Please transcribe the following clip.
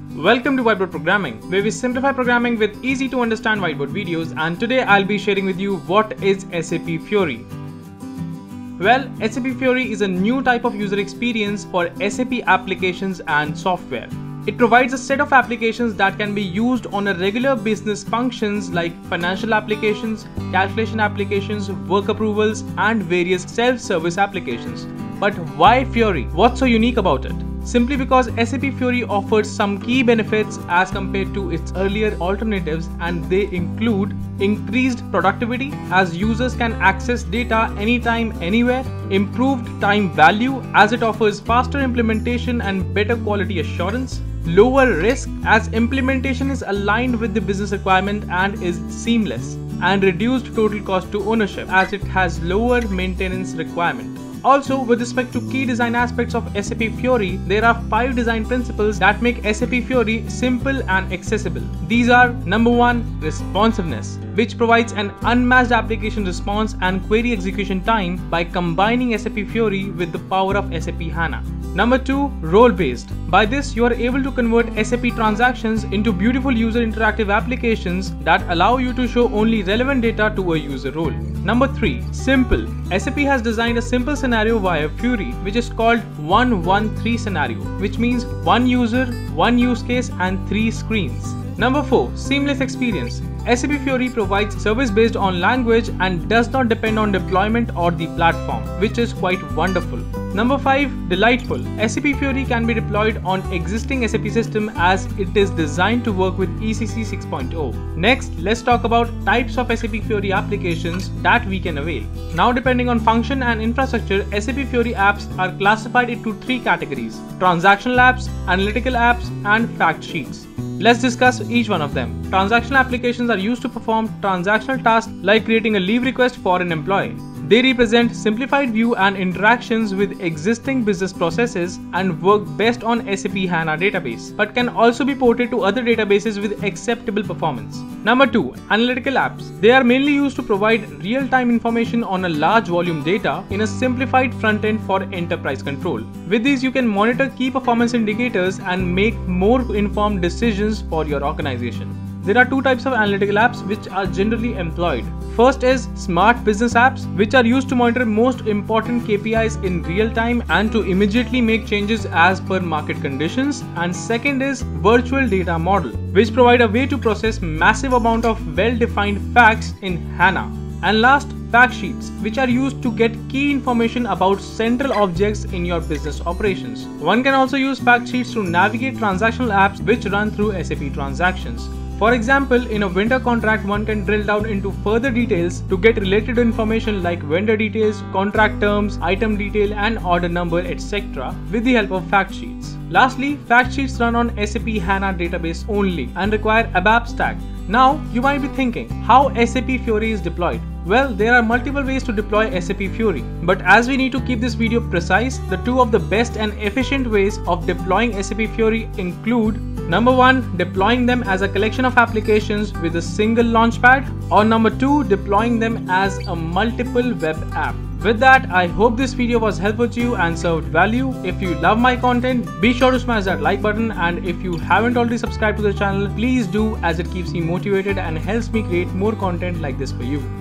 Welcome to Whiteboard Programming, where we simplify programming with easy to understand whiteboard videos, and today I'll be sharing with you what is SAP Fiori. Well, SAP Fiori is a new type of user experience for SAP applications and software. It provides a set of applications that can be used on a regular business functions like financial applications, calculation applications, work approvals, and various self-service applications. But why Fiori? What's so unique about it? Simply because SAP Fiori offers some key benefits as compared to its earlier alternatives, and they include increased productivity as users can access data anytime, anywhere, improved time value as it offers faster implementation and better quality assurance, lower risk as implementation is aligned with the business requirement and is seamless, and reduced total cost to ownership as it has lower maintenance requirement. Also, with respect to key design aspects of SAP Fiori, there are 5 design principles that make SAP Fiori simple and accessible. These are: number 1, responsiveness, which provides an unmatched application response and query execution time by combining SAP Fiori with the power of SAP HANA. Number 2, role-based. By this, you are able to convert SAP transactions into beautiful user interactive applications that allow you to show only relevant data to a user role. Number 3, simple. SAP has designed a simple scenario via Fiori, which is called 1-1-3 scenario, which means 1 user, 1 use case, and 3 screens. Number 4, seamless experience. SAP Fiori provides service based on language and does not depend on deployment or the platform, which is quite wonderful. Number 5, delightful. SAP Fiori can be deployed on existing SAP system as it is designed to work with ECC 6.0. Next, let's talk about types of SAP Fiori applications that we can avail. Now, depending on function and infrastructure, SAP Fiori apps are classified into 3 categories: transactional apps, analytical apps, and fact sheets. Let's discuss each one of them. Transactional applications are used to perform transactional tasks like creating a leave request for an employee. They represent simplified view and interactions with existing business processes and work best on SAP HANA database, but can also be ported to other databases with acceptable performance. Number 2, analytical apps. They are mainly used to provide real-time information on a large volume data in a simplified front end for enterprise control. With these, you can monitor key performance indicators and make more informed decisions for your organization. There are 2 types of analytical apps which are generally employed. First is smart business apps, which are used to monitor most important KPIs in real time and to immediately make changes as per market conditions. And second is virtual data model, which provide a way to process massive amount of well-defined facts in HANA. And last, fact sheets, which are used to get key information about central objects in your business operations. One can also use fact sheets to navigate transactional apps which run through SAP transactions. For example, in a vendor contract, one can drill down into further details to get related information like vendor details, contract terms, item detail, and order number, etc. with the help of fact sheets. Lastly, fact sheets run on SAP HANA database only and require ABAP stack. Now, you might be thinking, how SAP Fiori is deployed? Well, there are multiple ways to deploy SAP Fiori, but as we need to keep this video precise, the 2 of the best and efficient ways of deploying SAP Fiori include: number 1, deploying them as a collection of applications with a single launchpad, or number 2, deploying them as a multiple web app. With that, I hope this video was helpful to you and served value. If you love my content, be sure to smash that like button, and if you haven't already subscribed to the channel, please do, as it keeps me motivated and helps me create more content like this for you.